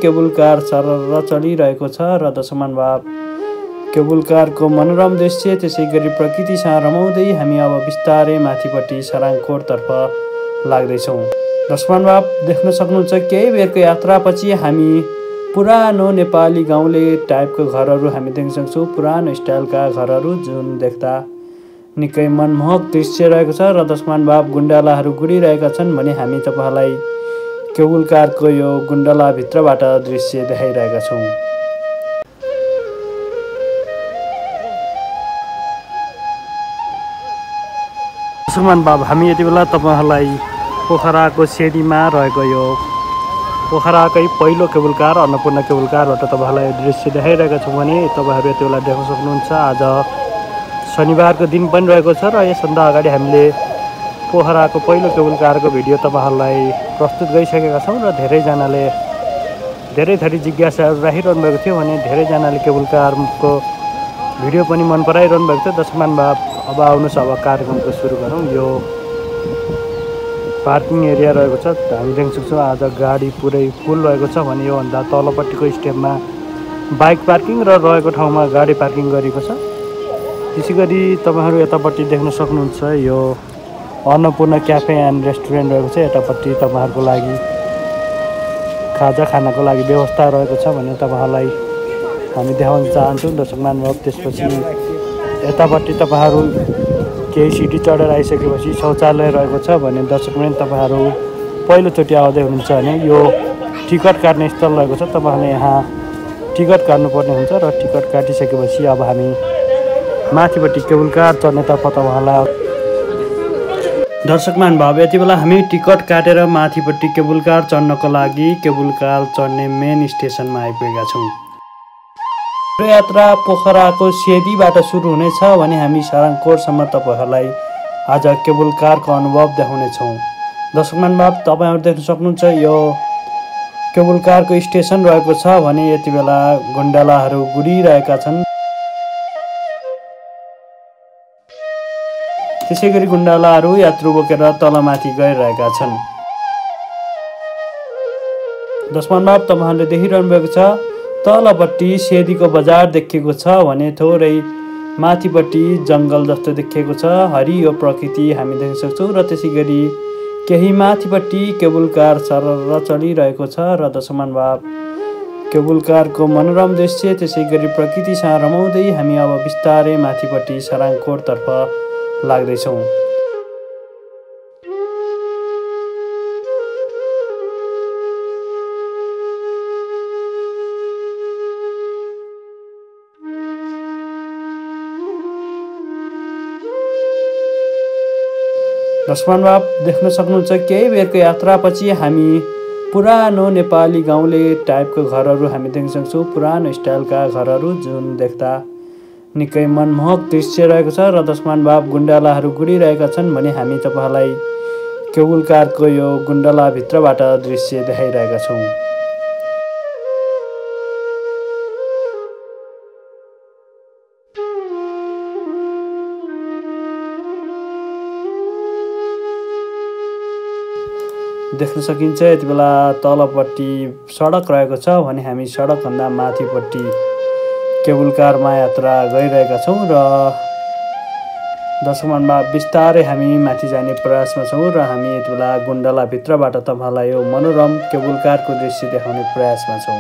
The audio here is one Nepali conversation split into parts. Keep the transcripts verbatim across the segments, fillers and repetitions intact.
केबुल कार सरर चलिरहेको छ र दशमान भाव केबुल कारको मनोरम दृश्य त्यसै गरी प्रकृतिसँग रमाउँदै हामी अब बिस्तारै माथिपट्टि सराङकोटतर्फ लाग्दैछौँ। दशमान भाव देख्न सक्नुहुन्छ केही बेरको यात्रापछि हामी पुरानो नेपाली गाउँले टाइपको घरहरू हामी देख्न सक्छौँ। पुरानो स्टाइलका घरहरू जुन देख्दा निकै मनमोहक दृश्य रहेको छ र दशमान भाव गुण्डालाहरू गुडिरहेका छन् भने हामी तपाईँहरूलाई केबुल कारको यो गुण्डलाभित्रबाट दृश्य देखाइरहेका छौँ। दशमान भाव हामी यति बेला तपाईँहरूलाई पोखराको सेडीमा रहेको यो पोखराकै पहिलो केबुल कार अन्नपूर्ण केबुल कारबाट तपाईँहरूलाई दृश्य देखाइरहेका छौँ भने तपाईँहरू यति बेला देख्न सक्नुहुन्छ आज शनिबारको दिन पनि रहेको छ र यसभन्दा अगाडि हामीले पोखराको पहिलो केबुल कारको भिडियो तपाईँहरूलाई प्रस्तुत गरिसकेका छौँ र धेरैजनाले धेरै थरी जिज्ञासाहरू राखिरहनु भएको थियो भने धेरैजनाले केबुल कारको भिडियो पनि मन पराइरहनु भएको थियो। दशमान भाव अब आउनुहोस् अब कार्यक्रमको सुरु गरौँ। यो पार्किङ एरिया रहेको छ, हामी देख्न सक्छौँ आज गाडी पुरै फुल रहेको छ भने योभन्दा तलपट्टिको स्टेपमा बाइक पार्किङ र रहेको ठाउँमा गाडी पार्किङ गरेको छ। त्यसै गरी तपाईँहरू यतापट्टि देख्न सक्नुहुन्छ यो अन्नपूर्ण क्याफे एन्ड रेस्टुरेन्ट रहेको छ। यतापट्टि तपाईँहरूको लागि खाजा खानको लागि व्यवस्था रहेको छ भने तपाईँहरूलाई हामी देखाउन चाहन्छौँ। दशमान भाव त्यसपछि यतापट्टि तपाईँहरू केही सिटी चढेर आइसकेपछि शौचालय रहेको छ भने दर्शकवृन्द तपाईँहरू पहिलोचोटि आउँदै हुनुहुन्छ भने यो टिकट काट्ने स्थल रहेको छ। तपाईँहरूले यहाँ टिकट काट्नुपर्ने हुन्छ र टिकट काटिसकेपछि अब हामी माथिपट्टि केबुल कार चढ्नेतर्फ तपाईँहरूलाई दर्शकमान भाव यति बेला हामी टिकट काटेर माथिपट्टि केबुल कार चढ्नको लागि केबुल कार चढ्ने मेन स्टेसनमा आइपुगेका छौँ। यो यात्रा पोखराको सेडीबाट सुरु हुनेछ भने हामी सराङकोटसम्म तपाईँहरूलाई आज केबुल कारको अनुभव देखाउनेछौँ। दर्शकमान भाव तपाईँहरू देख्न सक्नुहुन्छ यो केबुल कारको स्टेसन रहेको छ भने यति बेला गुण्डालाहरू गुडिरहेका छन्। त्यसै गरी गुण्डालाहरू यात्रु बोकेर तलमाथि गइरहेका छन्। दशमान भाव तपाईँहरूले देखिरहनु भएको छ तलपट्टि सेडीको बजार देखिएको छ भने थोरै माथिपट्टि जङ्गल जस्तो देखिएको छ, हरियो प्रकृति हामी देख्न सक्छौँ र त्यसै गरी केही माथिपट्टि केबुल कार सरर चलिरहेको छ र दशमान भाव केबुल कारको मनोरम दृश्य त्यसै गरी प्रकृतिसँग रमाउँदै हामी अब बिस्तारै माथिपट्टि सराङकोटतर्फ लाग्दैछौँ। दशमान भाव देख्न सक्नुहुन्छ केही बेरको यात्रापछि हामी पुरानो नेपाली गाउँले टाइपको घरहरू हामी देख्न सक्छौँ। पुरानो स्टाइलका घरहरू जुन देख्दा निकै मनमोहक दृश्य रहेको छ र दशमान भाव गुण्डालाहरू गुडिरहेका छन् भने हामी तपाईँहरूलाई केबुल कारको यो गुण्डलाभित्रबाट दृश्य देखाइरहेका छौँ। देख्न सकिन्छ यति बेला तलपट्टि सडक रहेको छ भने हामी सडकभन्दा माथिपट्टि केबुल कारमा यात्रा गरिरहेका छौँ र दशमान भाव बिस्तारै हामी माथि जाने प्रयासमा छौँ र हामी यति बेला गुण्डलाभित्रबाट तपाईँहरूलाई यो मनोरम केबुल कारको दृश्य देखाउने प्रयासमा छौँ।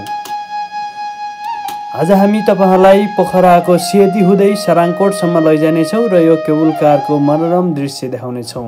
आज हामी तपाईँहरूलाई पोखराको सेडी हुँदै सराङकोटसम्म लैजानेछौँ र यो केबुल कारको मनोरम दृश्य देखाउनेछौँ।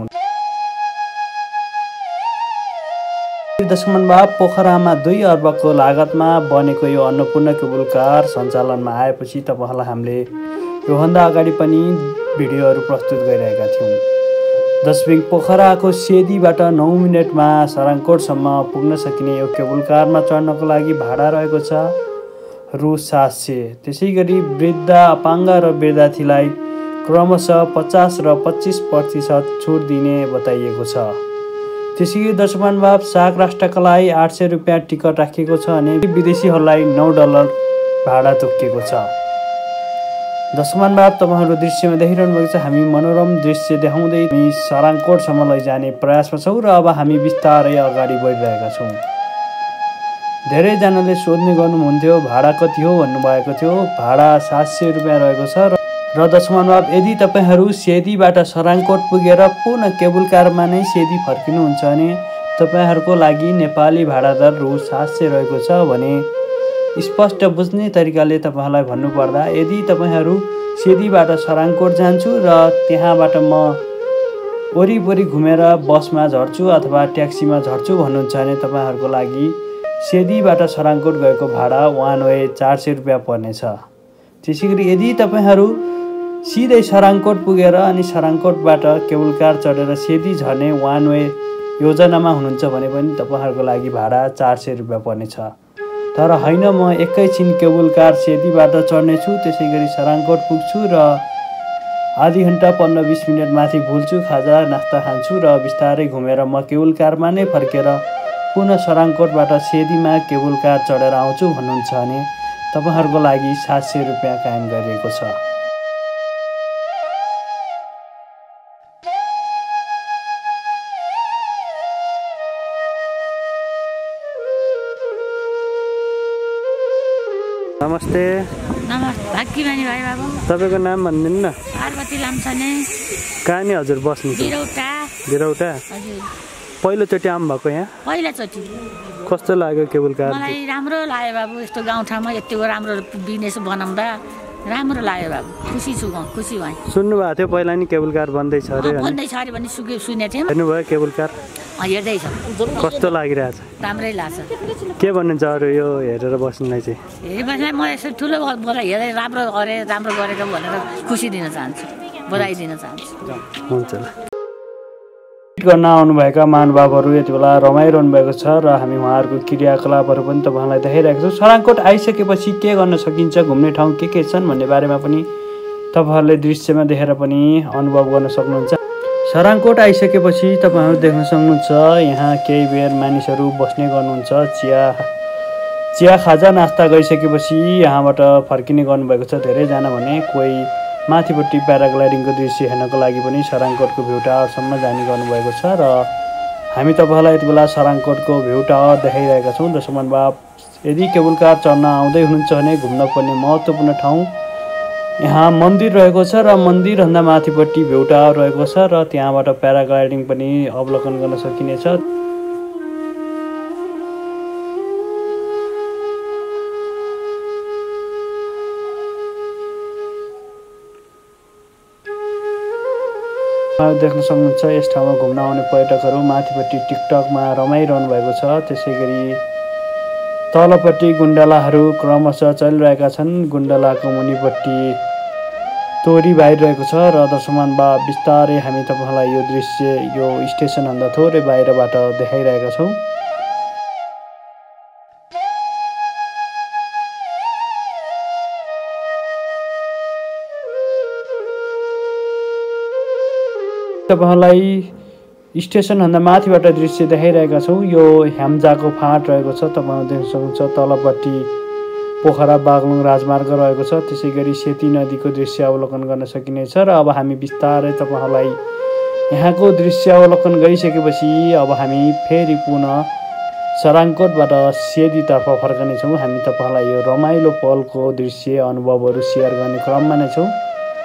दशमान भाव पोखरामा दुई अर्बको लागतमा बनेको यो अन्नपूर्ण केबुल कार सञ्चालनमा आएपछि तपाईँहरूलाई हामीले योभन्दा अगाडि पनि भिडियोहरू प्रस्तुत गरिरहेका थियौँ। दशबिङ पोखराको सेडीबाट नौ मिनटमा सराङकोटसम्म पुग्न सकिने यो केबुल कारमा चढ्नको लागि भाडा रहेको छ रु सात सय। त्यसै गरी वृद्ध अपाङ्ग र विद्यार्थीलाई क्रमशः पचास र पच्चिस प्रतिशत छुट दिने बताइएको छ। त्यसै गरी दशमान भाव साग राष्ट्रका लागि आठ सय रुपियाँ टिकट राखिएको छ भने विदेशीहरूलाई नौ डलर भाडा तोकिएको छ। दशमान भाव तपाईँहरू दृश्यमा देखिरहनु भएको छ हामी मनोरम दृश्य देखाउँदै हामी सराङकोटसम्म लैजाने प्रयासमा छौँ र अब हामी बिस्तारै अगाडि बढिरहेका छौँ। धेरैजनाले सोध्ने गर्नुहुन्थ्यो भाडा कति हो भन्नुभएको थियो। भाडा सात सय रुपियाँ रहेको छ र दशमान बाब यदि तपाईँहरू सेदीबाट सराङकोट पुगेर पुनः केबुल कारमा नै सेदी फर्किनुहुन्छ भने तपाईँहरूको लागि नेपाली भाडा दर रु सात सय रहेको छ भने स्पष्ट बुझ्ने तरिकाले तपाईँहरूलाई भन्नुपर्दा यदि तपाईँहरू सेदीबाट सराङकोट जान्छु र त्यहाँबाट म वरिपरि घुमेर बसमा झर्छु अथवा ट्याक्सीमा झर्छु भन्नुहुन्छ भने तपाईँहरूको लागि सेदीबाट सराङकोट गएको भाडा वान वे चार सय रुपियाँ पर्नेछ। त्यसै गरी यदि तपाईँहरू सिधै सराङकोट पुगेर अनि सराङकोटबाट केबुल कार चढेर सेदी झर्ने वान वे योजनामा हुनुहुन्छ भने पनि तपाईँहरूको लागि भाडा चार सय रुपियाँ पर्नेछ। तर होइन म एकैछिन केबुल कार सेदीबाट चढ्नेछु, त्यसै गरी सराङकोट पुग्छु र आधी घन्टा पन्ध्र बिस मिनट माथि भुल्छु, खाजा नास्ता खान्छु र बिस्तारै घुमेर म केबुल कारमा नै फर्केर पुनः सराङकोटबाट सेदीमा केबुल कार चढेर आउँछु भन्नुहुन्छ भने तपाईँहरूको लागि सात सय रुपियाँ कायम गरिएको छ। नमस्ते। नमस्ते भाग्यमानी भाइ बाबु। तपाईँको नाम भनिदिनु न। पार्वती लाम्छाने। कहाँ नि हजुर बस्नु? बिरौटा। बिरौटा? हजुर। पहिलोचोटि आउनु भएको यहाँ? पहिलोचोटि। कस्तो लाग्यो केबुल कार? मलाई राम्रो लाग्यो बाबु, यस्तो गाउँठाउँमा यतिको राम्रो बिजनेस बनाउँदा राम्रो लाग्यो बाबु, खुसी छु म, खुसी भएँ। सुन्नु भएको थियो पहिला नि केबुल कार बन्दैछ अरे? बन्दैछ अरे भन्ने सुके सुनेको थिएँ। हेर्नुभयो केबुल कार? हेर्दैछ। कस्तो लागिरहेछ? राम्रै लाग्छ। के भन्नुहुन्छ अरू यो हेरेर बस्नुलाई चाहिँ? हेरिबस्नुलाई मलाई यसो ठुलो मलाई हेरेर राम्रो गरे राम्रो गरेको भनेर खुसी दिन चाहन्छु, बधाई दिन चाहन्छु। हुन्छ ल। गर्न आउनुभएका महानुभावहरू यति बेला रमाइरहनु भएको छ र हामी उहाँहरूको क्रियाकलापहरू पनि तपाईँलाई देखाइरहेको छौँ। सराङकोट आइसकेपछि के गर्न सकिन्छ, घुम्ने ठाउँ के के छन् भन्ने बारेमा पनि तपाईँहरूले दृश्यमा देखेर पनि अनुभव गर्न सक्नुहुन्छ। सराङकोट आइसकेपछि तपाईँहरू देख्न सक्नुहुन्छ यहाँ केही बेर मानिसहरू बस्ने गर्नुहुन्छ। चिया चिया खाजा नास्ता गरिसकेपछि यहाँबाट फर्किने गर्नुभएको छ धेरैजना भने। कोही माथिपट्टि प्याराग्लाइडिङको दृश्य हेर्नको लागि पनि सराङकोटको भ्यू टावरसम्म जाने गर्नुभएको छ र हामी तपाईँलाई यति बेला सराङकोटको भ्यू टावर देखाइरहेका छौँ। दशमान बाब यदि केबुल कार चढ्न आउँदै हुनुहुन्छ भने घुम्न पर्ने महत्त्वपूर्ण ठाउँ यहाँ मन्दिर रहेको छ र मन्दिरभन्दा माथिपट्टि भ्यू टावर रहेको छ र त्यहाँबाट प्याराग्लाइडिङ पनि अवलोकन गर्न सकिनेछ। देख्न सक्नुहुन्छ यस ठाउँमा घुम्न आउने पर्यटकहरू माथिपट्टि टिकटकमा रमाइरहनु भएको छ। त्यसै गरी तलपट्टि गुण्डलाहरू क्रमशः चलिरहेका छन्। गुण्डलाको मुनिपट्टि तोरी बाहिरहेको छ र दशमान बाब बिस्तारै हामी तपाईँलाई यो दृश्य यो स्टेसनभन्दा थोरै बाहिरबाट देखाइरहेका छौँ। तपाईँलाई स्टेसनभन्दा माथिबाट दृश्य देखाइरहेका छौँ। यो ह्याम्जाको फाँट रहेको छ, तपाईँहरू देख्न सक्नुहुन्छ। तलपट्टि पोखरा बागलुङ राजमार्ग रहेको छ। त्यसै गरी सेती नदीको दृश्य अवलोकन गर्न सकिनेछ र अब हामी बिस्तारै तपाईँहरूलाई यहाँको दृश्य अवलोकन गरिसकेपछि अब हामी फेरि पुनः सराङकोटबाट सेदीतर्फ फर्कनेछौँ। हामी तपाईँहरूलाई यो रमाइलो पलको दृश्य अनुभवहरू सेयर गर्ने क्रममा नै छौँ।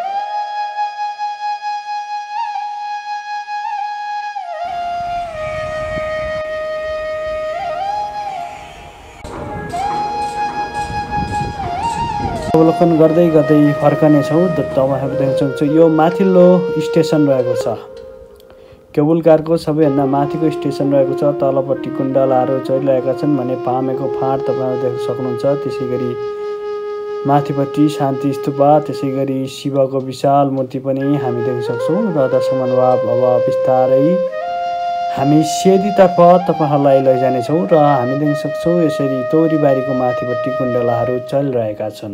अवलोकन गर्दै गर्दै फर्कनेछौँ। तपाईँहरू देख्न सक्नुहुन्छ यो माथिल्लो स्टेसन रहेको छ, केबुल कारको सबैभन्दा माथिको स्टेसन रहेको छ। तलपट्टि गुण्डलाहरू चलिरहेका छन् भने पामेको फाँट तपाईँहरू देख्न सक्नुहुन्छ। त्यसै गरी माथिपट्टि शान्ति स्तूपा, त्यसै गरी शिवको विशाल मूर्ति पनि हामी देख्न सक्छौँ। र दशमान बाब अब बिस्तारै हामी सेदीतर्फ तपाईँहरूलाई लैजानेछौँ र हामी देख्न सक्छौँ यसरी तोरीबारीको माथिपट्टि गुण्डलाहरू चलिरहेका छन्।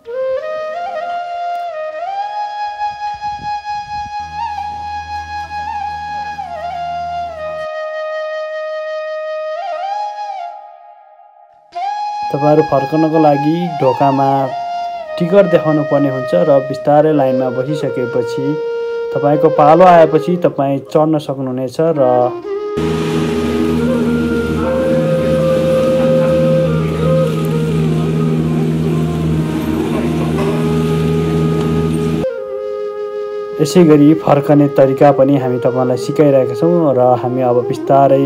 तपाईँहरू फर्कनको लागि ढोकामा टिकट देखाउनु पर्ने हुन्छ र बिस्तारै लाइनमा बसिसकेपछि तपाईँको पालो आएपछि तपाईँ चढ्न सक्नुहुनेछ र यसै गरी फर्कने तरिका पनि हामी तपाईँलाई सिकाइरहेका छौँ र हामी अब बिस्तारै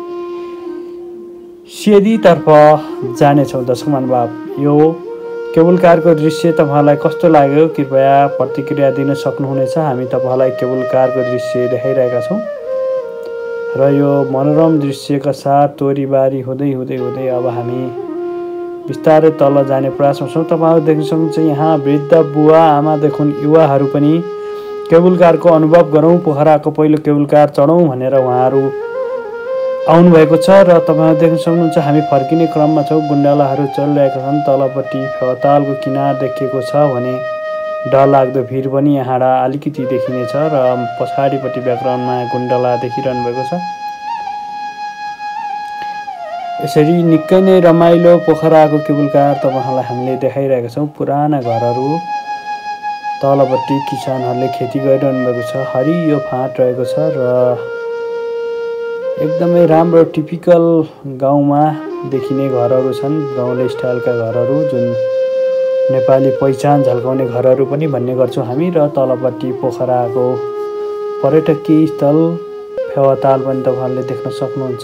सिएदीतर्फ जानेछौँ। दर्शक महानुभाव, यो केबुल कारको दृश्य तपाईँलाई कस्तो लाग्यो कृपया प्रतिक्रिया दिन सक्नुहुनेछ। हामी तपाईँलाई केबुल कारको दृश्य देखाइरहेका छौँ र यो मनोरम दृश्यका साथ तोरीबारी हुँदै हुँदै हुँदै अब हामी बिस्तारै तल जाने प्रयासमा छौँ। तपाईँहरू देख्न सक्नुहुन्छ यहाँ वृद्ध बुवा आमादेखि युवाहरू पनि केबुल कारको अनुभव गरौँ, पोखराको पहिलो केबुल कार चढौँ भनेर उहाँहरू आउनुभएको छ र तपाईँहरू देख्न सक्नुहुन्छ हामी फर्किने क्रममा छौँ। गुन्डालाहरू चलिरहेका छन्। तलपट्टि फेवातालको किनार देखिएको छ भने डरलाग्दो भिड पनि यहाँ अलिकति देखिनेछ र पछाडिपट्टि ब्याकग्राउन्डमा गुन्डाला देखिरहनु भएको छ। यसरी निकै नै रमाइलो पोखराको केबुल कार तपाईँहरूलाई हामीले देखाइरहेका छौँ। पुराना घरहरू, तलपट्टि किसानहरूले खेती गरिरहनु भएको छ, हरियो फाँट रहेको छ र एकदमै राम्रो टिपिकल गाउँमा देखिने घरहरू छन्। गाउँले स्टाइलका घरहरू, जुन नेपाली पहिचान झल्काउने घरहरू पनि भन्ने गर्छौँ हामी। र तलपट्टि पोखराको पर्यटकीय स्थल फेवाताल पनि तपाईँहरूले देख्न सक्नुहुन्छ।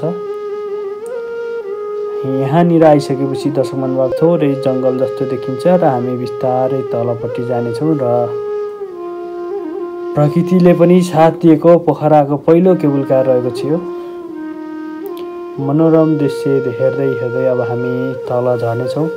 यहाँनिर आइसकेपछि दर्शक महानुभाव थोरै जङ्गल जस्तो देखिन्छ र हामी बिस्तारै तलपट्टि जानेछौँ र प्रकृतिले पनि साथ दिएको पोखराको पहिलो केबुल कार रहेको थियो। मनोरम दृश्य हेर्दै हेर्दै अब हामी तल झर्नेछौँ।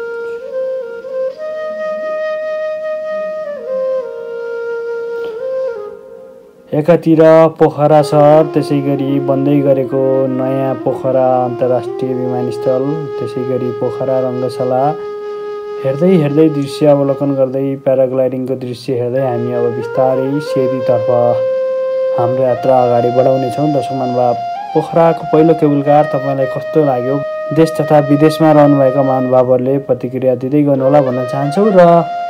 एकातिर पोखरा सहर, त्यसै गरी बन्दै गरेको नयाँ पोखरा अन्तर्राष्ट्रिय विमानस्थल, त्यसै गरी पोखरा रङ्गशाला हेर्दै हेर्दै दृश्य अवलोकन गर्दै प्याराग्लाइडिङको दृश्य हेर्दै हामी अब बिस्तारै सिएदीतर्फ हाम्रो यात्रा अगाडि बढाउनेछौँ। दर्शक महानुभाव, पोखराको पहिलो केबुल कार तपाईँलाई कस्तो लाग्यो? देश तथा विदेशमा रहनुभएका महानुभावहरूले प्रतिक्रिया दिँदै गर्नुहोला भन्न चाहन्छौँ। र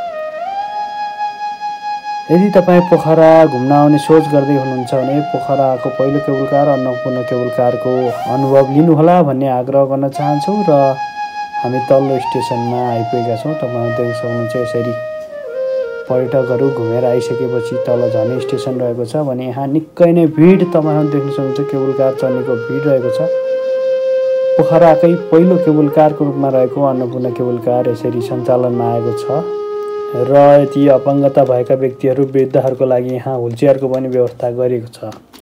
यदि तपाईँ पोखरा घुम्न आउने सोच गर्दै हुनुहुन्छ भने पोखराको पहिलो केबुल कार अन्नपूर्ण केबुल कारको अनुभव लिनुहोला भन्ने आग्रह गर्न चाहन्छौँ। र हामी तल्लो स्टेसनमा आइपुगेका छौँ। तपाईँहरू देख्न सक्नुहुन्छ यसरी पर्यटकहरू घुमेर आइसकेपछि तल झर्ने स्टेसन रहेको छ भने यहाँ निकै नै भिड तपाईँहरू देख्न सक्नुहुन्छ। केबुल कार चढ्नेको भिड रहेको छ। पोखराकै पहिलो केबुल कारको रूपमा रहेको अन्नपूर्ण केबुल कार यसरी सञ्चालनमा आएको छ र यति अपाङ्गता भएका व्यक्तिहरू, वृद्धहरूको लागि यहाँ व्हिलचेयरको पनि व्यवस्था गरिएको छ।